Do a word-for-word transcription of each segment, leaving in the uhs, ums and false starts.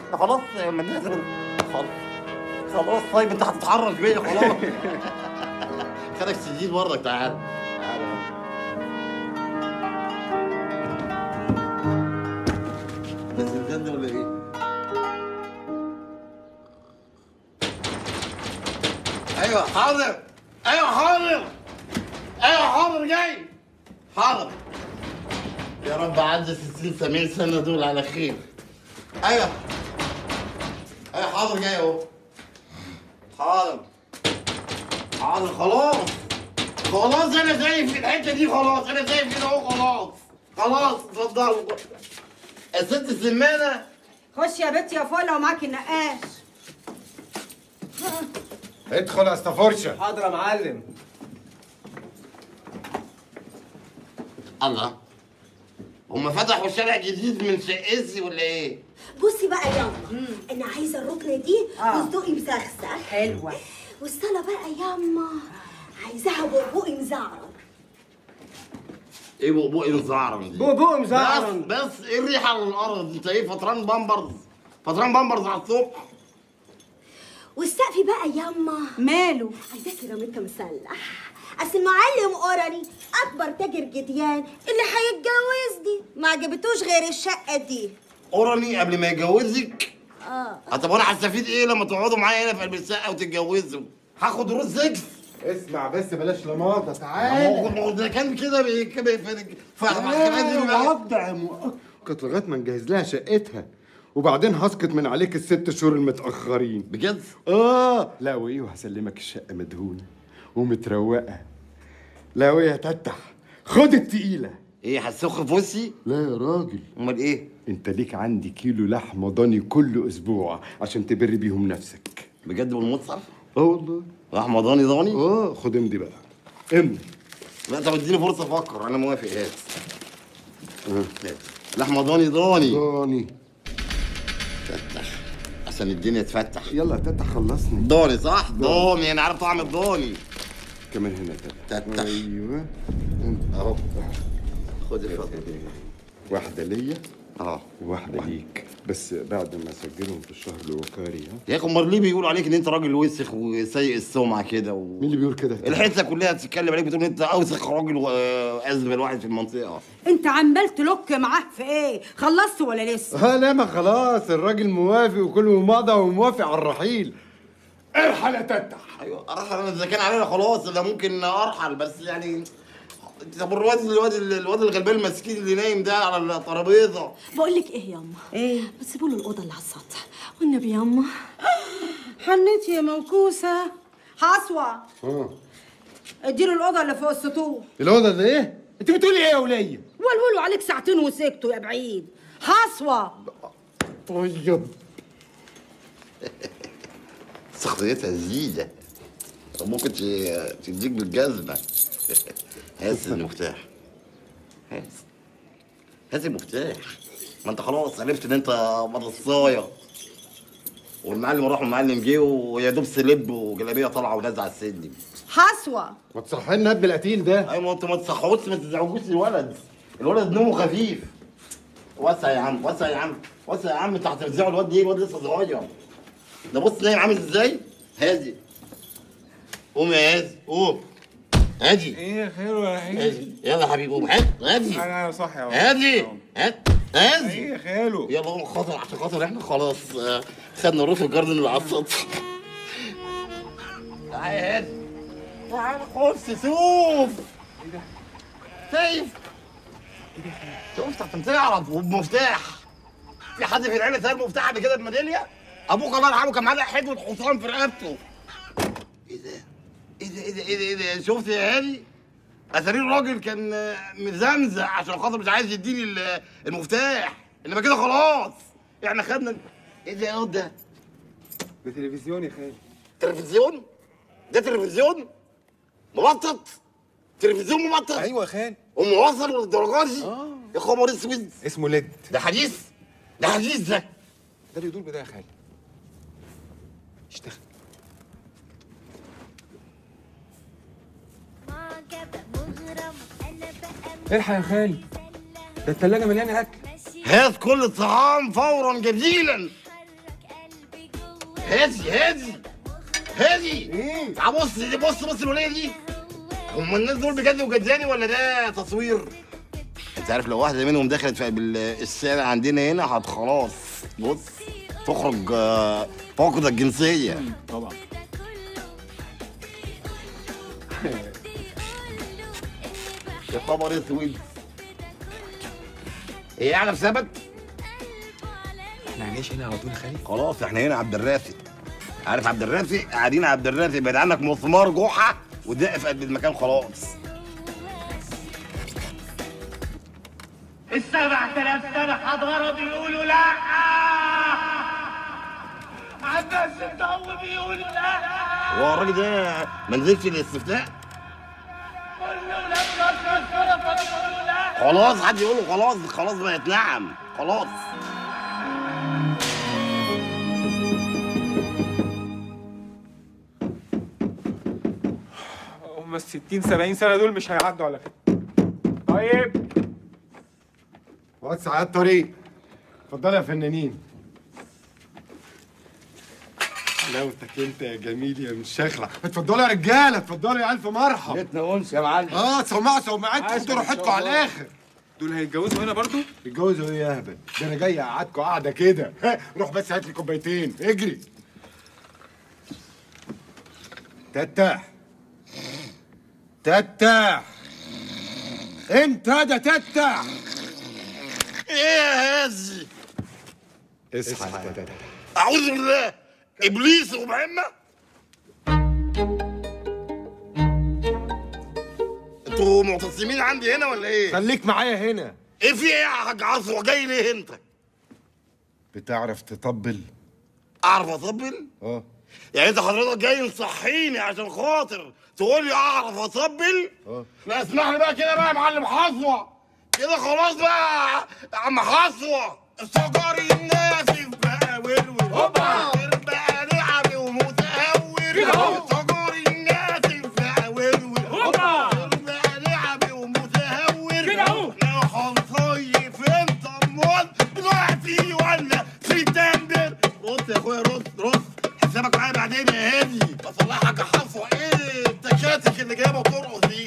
خلاص يا منازل، خلاص خلاص. طيب انت هتتحرك بيا خلاص. خدك سجين برضك. تعال تعال. بس بجد ولا ايه؟ ايوه حاضر، ايوه حاضر، ايوه حاضر جاي حاضر. يا رب عدى ستين سبعين سنه دول على خير. ايوه ايوه حاضر جاي اهو. حاضر حاضر. خلاص خلاص انا شايف الحته دي. خلاص انا شايف كده اهو. خلاص خلاص اتفضلوا. الست السمانه. خش يا بنتي يا فولا ومعاكي النقاش. ادخل يا استفرشه. حاضر يا معلم. الله، هم فتحوا شارع جديد من شقتي ولا ايه؟ بصي بقى ياما، انا عايزه الركنه دي بصدقي مسخسخ. حلوه. والصاله بقى ياما عايزاها بقبوقي مزعرم. ايه بقبوقي مزعرم دي؟ بقبوقي مزعرم. بس بس ايه الريحه على الارض؟ انت ايه فطران بامبرز؟ فطران بامبرز على الصبح. والسقف بقى ياما ماله؟ عايزاه سيراميكا مسلح. اصل المعلم اوراني اكبر تاجر جديان اللي هيتجوز دي ما عجبتوش غير الشقه دي. اوراني قبل ما يجوزك؟ اه. طب انا هستفيد ايه لما تقعدوا معايا هنا في قلب الشقه وتتجوزوا؟ هاخد دروس سكس. اسمع بس بلاش لماطه. تعالى. ما هو ده كان كده وضع مؤقت لغايه ما نجهز لها شقتها، وبعدين هسقط من عليك الست شهور المتاخرين. بجد؟ اه. لا وايه، وهسلمك الشقه مدهونه ومتروقه. لا وايه يا تتح، خد التقيله. ايه هتسخ في وشي؟ لا يا راجل. امال ايه؟ انت ليك عندي كيلو لحمه ضاني كل اسبوع عشان تبر بيهم نفسك. بجد بالمصحف؟ اه والله. لحمه ضاني ضاني؟ اه. خد امضي بقى، امضي. لا طب اديني فرصه افكر. انا موافق. هات هات لحمه ضاني ضاني ضاني. فتح عشان الدنيا تفتح. يلا يا تتح خلصني. ضاني صح؟ ضاني. انا عارف طعم الضاني. كمان هنا تتح. تتح. ايوه اهو. خد الفضل. واحده ليا اه وواحده ليك، بس بعد ما اسجلهم في الشهر الوقاري. ها يا اخي امال ليه بيقولوا عليك ان انت راجل وسخ وسيء السمعه كده و... مين اللي بيقول كده؟ الحته كلها بتتكلم عليك بتقول ان انت اوسخ راجل وازبل واحد في المنطقه. انت عمال تلوك معاه في ايه؟ خلصت ولا لسه؟ اه لا ما خلاص الراجل موافق وكله مضى وموافق على الرحيل. ارحل يا تتح. ايوه ارحل. انا اذا كان علينا خلاص انا ممكن ارحل، بس يعني طب الواد الواد الواد الغلبان المسكين اللي نايم ده على الترابيزه. بقول لك ايه ياما؟ ايه؟ ما تسيبوا له الاوضه اللي على السطح والنبي ياما. حنيتي يا موكوسه. حصوه. اه. اديله الاوضه اللي فوق السطوح. الاوضه ده ايه؟ انت بتقولي ايه يا وليه؟ ولولوا عليك ساعتين وسكتوا يا بعيد. حصوه. طيب. شخصيتها جديده، ممكن تديك بالجزمه. هات المفتاح. هات هات المفتاح. ما انت خلاص عرفت ان انت مدرسايه، والمعلم راح والمعلم جه ويا دوب سلب وجلابيه طالعه ونازله على السن. حصوه. ما تصحي لنا ابن القتيل ده. ايوه ما انتوا ما تصحوش ما تزعجوش الولد. الولد نومه خفيف. وسع يا عم وسع يا عم وسع يا عم. انت هترزعوا الواد ايه؟ الواد لسه صغير ده. بص نايم عامل ازاي؟ هادي. قوم يا هادي قوم. هادي. ايه خير ولا حاجه؟ هادي يلا يا حبيبي قوم. هات هادي. انا صاحي اهو. هادي هات هادي. ايه يا خالو؟ يلا قوم خاطر عشان خاطر احنا خلاص آه، خدنا روف الجاردن اللي على السطح. تعالى يا هادي. تعالى خش شوف. ايه ده؟ شايف؟ شفت عشان تعرف وبمفتاح. في حد في العيله سال مفتاح قبل كده بميداليه؟ ابوك الله يرحمه كان معاه حدوه حصان في رقبته. ايه ده؟ ايه ده ايه ده ايه ده ايه ده؟ شفت يا هادي؟ اتاري الراجل كان مزمزق عشان خاطر مش عايز يديني المفتاح، انما كده خلاص احنا خدنا. ايه ده يا ده؟ ده تلفزيون يا خالي. تلفزيون؟ ده تلفزيون؟ مبطط؟ تلفزيون مبطط؟ ايوه يا خالي. وموصل للدرجات دي؟ اه. يا خبر اسود. اسمه ليد. ده حديث؟ ده حديث ده. ده اللي يدور بده يا خالي. اشتغل. الحق يا خالي، ده التلاجة مليانة أكل. هات كل الطعام فورا جديلا. هادي هادي هادي ايه؟ تعال بص دي، بص بص الوليه دي. هم الناس دول بجد وجداني ولا ده تصوير؟ انت عارف لو واحده منهم دخلت في السنه عندنا هنا هت خلاص بص تخرج فاقده الجنسيه. طبعا. يا خبر اسود. ايه اعلى ثبت؟ احنا هنعيش هنا على طول يا خالي؟ خلاص احنا هنا عبد الرافق. عارف عبد الرافق؟ قاعدين عبد الرافق، بعد عنك مسمار جحا ودق في قلب المكان خلاص. السبع تلاف سنة حضارة بيقولوا لا. عباس الضو بيقولوا لا. هو الراجل ده ما نزلش الاستفتاء؟ كله لما الصورة بيقولوا لا. خلاص حد يقول له خلاص خلاص بقت نعم خلاص. هم ال ستين سبعين سنة دول مش هيعدوا على كده. طيب وسع الطريق. اتفضلوا يا فنانين. حلاوتك انت يا جميل يا مشخلع. اتفضلوا يا رجاله، اتفضلوا يا الف مرحب. بيتنا انس يا معلم. اه سمعوا سمعتكم انتوا راحتكم على الاخر. دول هيتجوزوا هنا برضو؟ يتجوزوا ايه يا هبل؟ ده انا جاي اقعدكم قاعده كده. روح بس هات لي كوبايتين اجري. تتح تتح انت ده تتح. ايه يا هازي؟ اصحى يا تتح. اعوذ بالله ابليس ومهمه. انتوا معتصمين عندي هنا ولا ايه؟ خليك معايا هنا. ايه في ايه يا حاج عصر جاي ليه انت؟ بتعرف تطبل؟ اعرف اطبل؟ اه. يعني انت حضرتك جاي تصحيني عشان خاطر تقول لي اعرف اطبل؟ اه. لا اسمح لي بقى كده بقى يا معلم حصوه. كده خلاص بقى يا عم حصوه. السجار الناسف بقى ورور. هوبا. بقى لعبي ومتهور. كده اهو. السجار الناسف بقى ورور. هوبا. بقى لعبي ومتهور. كده اهو. لو هنصيف انت امال دلوقتي ولا سبتمبر؟ رد يا اخويا رد رد. حسابك معايا بعدين يا هادي. بصلحك يا حصوه. ايه التكاتك اللي جايبه ترقص دي؟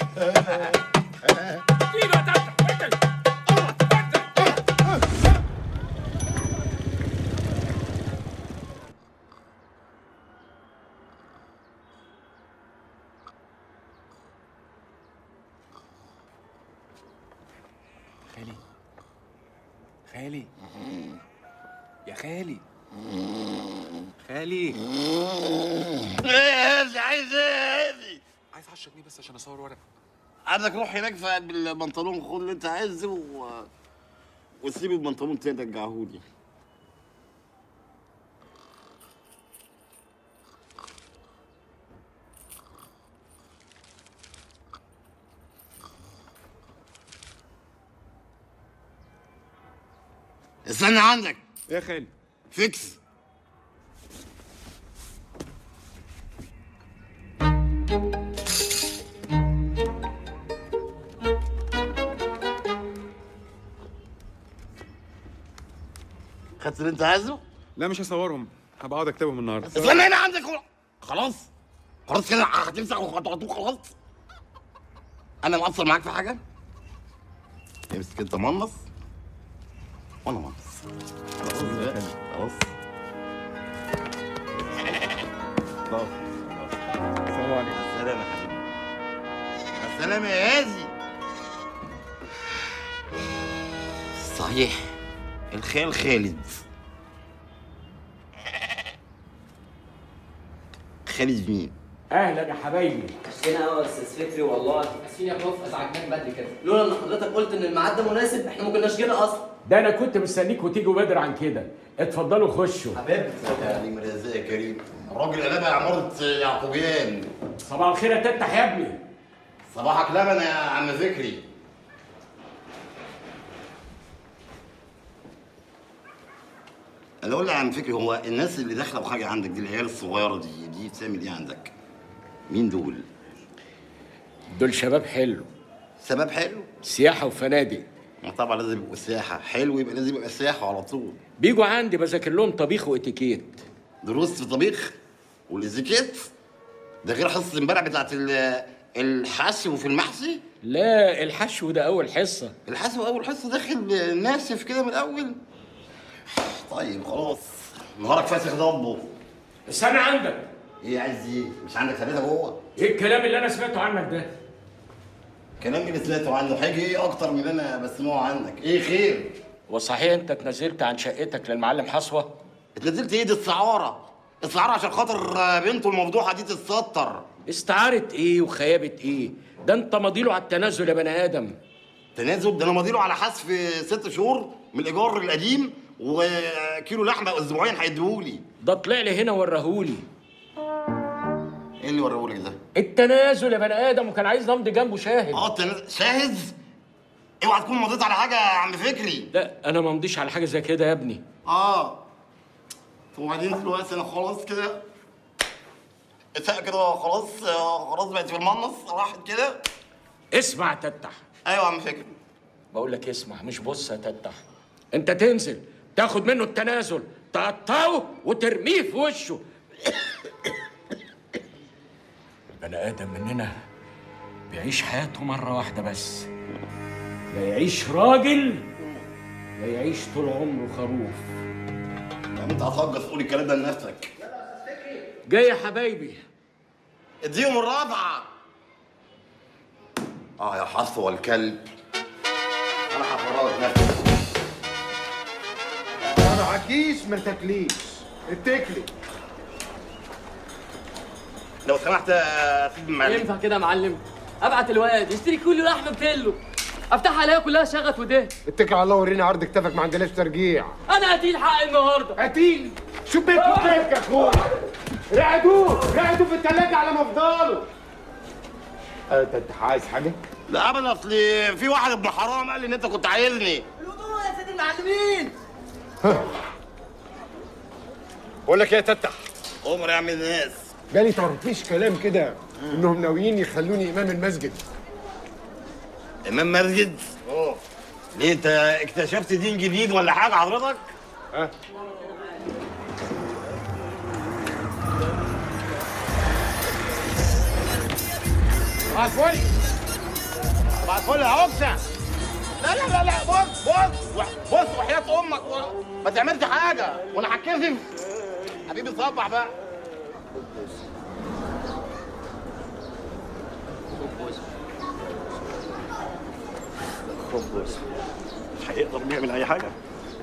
خالي خالي يا خالي خالي. ايه يا هادي عايز ايه يا هادي؟ عايز عشرة جنيه بس عشان اصور ورق. عندك روح هناك بالبنطلون خد اللي انت عايزه و... وسيب البنطلون تاني رجعهولي. استنى عندك. ايه يا خالي؟ فيكس. خدت اللي انت عايزه؟ لا مش هصورهم، هبقى اقعد اكتبهم النهارده. استنى هنا عندك هو. خلاص خلاص كده هتمسح وهتقطوه خلاص. انا مقصر معاك في حاجه؟ امسك انت منص وانا منص. خلاص بقى. خلاص خلاص. السلام عليكم. السلام يا حبيبي. السلام يا هازي. صحيح الخال خالد. خالد مين؟ اهلا يا حبايبي. عشتنا قوي يا استاذ فكري والله. اسفين يا بروف ازعجناك بدري كده. لولا ان حضرتك قلت ان الميعاد ده مناسب احنا ما كناش جينا اصلا. ده انا كنت مستنيكوا تيجوا بدري عن كده. اتفضلوا خشوا. حبيبي يا عليم رزاق يا كريم. الراجل قلبها عمارة يعقوبيان. صباح الخير يا تفتح يا ابني. صباحك لبن يا عم فكري. انا اقول لك يا عم فكري، هو الناس اللي داخله بحاجه عندك دي العيال الصغيره دي دي بتعمل ايه عندك؟ مين دول؟ دول شباب حلو. شباب حلو؟ سياحه وفنادق. طبعا لازم يبقوا سياحه، حلو يبقى لازم يبقى سياحه على طول. بيجوا عندي بذاكر لهم طبيخ واتيكيت. دروس في طبيخ والازيكيت ده غير حصه امبارح بتاعت الحشو في المحشي. لا الحشو ده اول حصه. الحشو اول حصه داخل ناشف كده من الاول. طيب خلاص نهارك فاسخ ضبه. استنى عندك. ايه عايز ايه؟ مش عندك ثلاثه جوه؟ ايه الكلام اللي انا سمعته عنك ده؟ كلام اللي سمعته عنه هيجي ايه اكتر من اللي انا بسمعه عنك؟ ايه خير؟ وصحيح انت اتنزلت عن شقتك للمعلم حصوه؟ اتنزلت ايه؟ دي استعاره. استعاره عشان خاطر بنته المفضوحه دي تتستر. استعاره ايه وخيابه ايه؟ ده انت ماضيله على التنازل يا بني ادم. تنازل؟ ده انا ماضيله على حذف ست شهور من الايجار القديم وكيلو لحمه اسبوعين هيديهولي. ده طلع لي هنا وراهولي. ايه اللي وراهولك ده؟ التنازل يا بني ادم، وكان عايز نمضي جنبه شاهد. اه التنازل شاهد؟ اوعى تكون مضيت على حاجه يا عم فكري. لا انا ما مضيش على حاجه زي كده يا ابني. اه وبعدين دلوقتي انا خلاص كده الساعه كده خلاص خلاص بقت في المنص راحت كده. اسمع تتح. ايوه يا عم فكري. بقول لك اسمع مش بص يا تتح. انت تنزل تاخد منه التنازل تقطعه وترميه في وشه. البني ادم مننا بيعيش حياته مره واحده بس، لا يعيش راجل لا يعيش طول عمره خروف. انت هتهجص تقول الكلام ده لنفسك. جاي يا حبايبي. اديهم الرابعه. اه يا حصوه الكلب. انا هفرجك نفسك. ما معكيش ما تاكليش، اتكلي. لو سمحت يا سيدي المعلم. ينفع كده يا معلم؟ ابعت الواد يشتري كل لحمه بكيلو، افتح عليها كلها شغط ودهن. اتكل على الله ورينا عرض كتافك، ما عندناش ترجيع. انا قتيل حق النهارده. قتيل؟ شو بيك وبيك يا اخويا؟ رقدوه رقدوه في الثلاجه على مفضله. انت عايز حاجه؟ لا ابدا، اصل في واحد ابن حرام قال لي ان انت كنت عايزني. الوضوء يا سيدي المعلمين. بقول لك ايه يا تتح؟ عمر يا عم الناس. جالي طرطيش كلام كده انهم ناويين يخلوني امام المسجد. امام مسجد؟ اه. ليه انت اكتشفت دين جديد ولا حاجه حضرتك؟ ها؟ صباح الفل. صباح الفل يا عكسه. لا لا لا لا بص بص بص وحياة امك ما تعملش حاجه وانا هتكسف. حبيبي صبح بقى. مش هيقدر يعمل اي حاجه.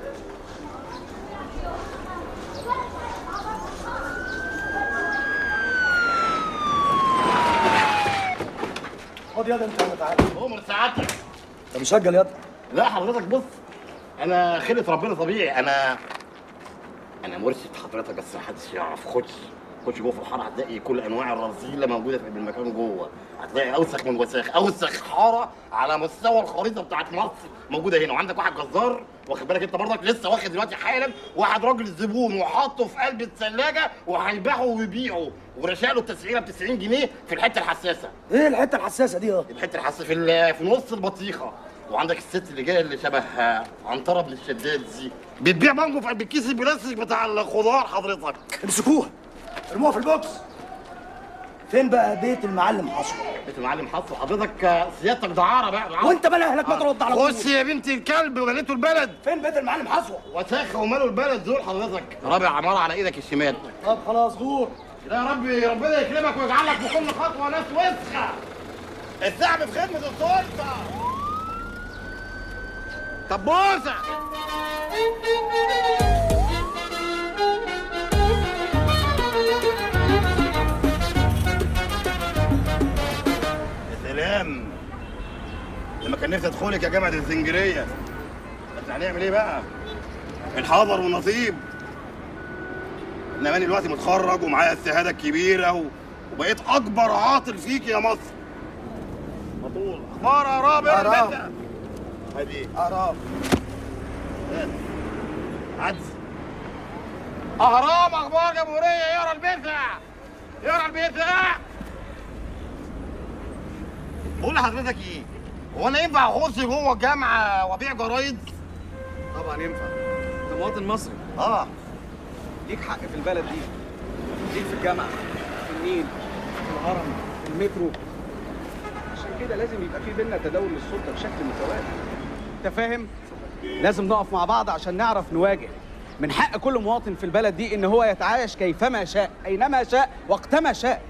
خد ياض انت يا تعالى. عمر سعادتك. انت مسجل ياض؟ لا حضرتك بص، انا خلقة ربنا طبيعي. انا انا مرشد حضرتك بس محدش يعرف. خش خش جوه في الحاره هتلاقي كل انواع الرذيله موجوده في المكان جوه. هتلاقي اوسخ من وساخ، اوسخ حاره على مستوى الخريطه بتاعت مصر موجوده هنا. وعندك واحد جزار واخد بالك انت برضك لسه واخد دلوقتي حالا واحد راجل زبون وحاطه في قلب الثلاجه وهيبيعه ويبيعه ورشاله التسعيره ب تسعين جنيه في الحته الحساسه. ايه الحته الحساسه دي يا؟ الحته الحساسه في في نص البطيخه. وعندك الست اللي جايه اللي شبه عنتره بن الشداد دي بتبيع مانجو في قلب الكيس البلاستيك بتاع الخضار حضرتك. امسكوها ارموها في البوكس. فين بقى بيت المعلم حصو؟ بيت المعلم حصو حضرتك سيادتك دعاره بقى دعارة. وانت بقى اهلك ما ترد على طول. خش يا بنت الكلب وجنيته البلد. فين بيت المعلم حصو؟ وساخه وماله البلد دول حضرتك. رابع عماره على ايدك الشمال. طب خلاص غور. يا ربي ربنا يكرمك ويجعلك في كل خطوه ناس وسخه. الشعب في خدمه السلطه. طب بوسه. يا سلام، لما كان نفسي ادخلك يا جامعه الزنجريه. بس هنعمل ايه بقى؟ الحضر والنصيب. انما انا دلوقتي متخرج ومعايا الشهاده الكبيره و... وبقيت اكبر عاطل فيك يا مصر. مطول اخبار يا رابع ارام. هدي ارام. عدس. اهرام اخبار جمهوريه يقرا البيتزا. يقرا البيتزا. بقول لحضرتك ايه؟ هو انا ينفع اخش جوه الجامعه وابيع جرايد؟ طبعا ينفع. انت مواطن مصري. اه. ليك حق في البلد دي، ليك في الجامعه، في النيل، في الهرم، في المترو. عشان كده لازم يبقى في بينا تداول للسلطه بشكل متوازي. انت فاهم؟ لازم نقف مع بعض عشان نعرف نواجه. من حق كل مواطن في البلد دي ان هو يتعايش كيفما شاء، اينما شاء، وقتما شاء.